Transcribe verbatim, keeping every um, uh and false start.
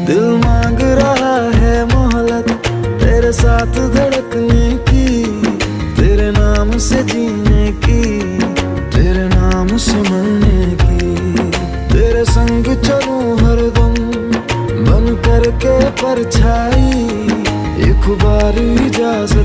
दिल मांग रहा है मोहलत तेरे साथ धड़कने की, तेरे नाम से जीने की, तेरे नाम से मरने की। तेरे संग चलूं हरदम बन करके परछाई, एक बार इजाजत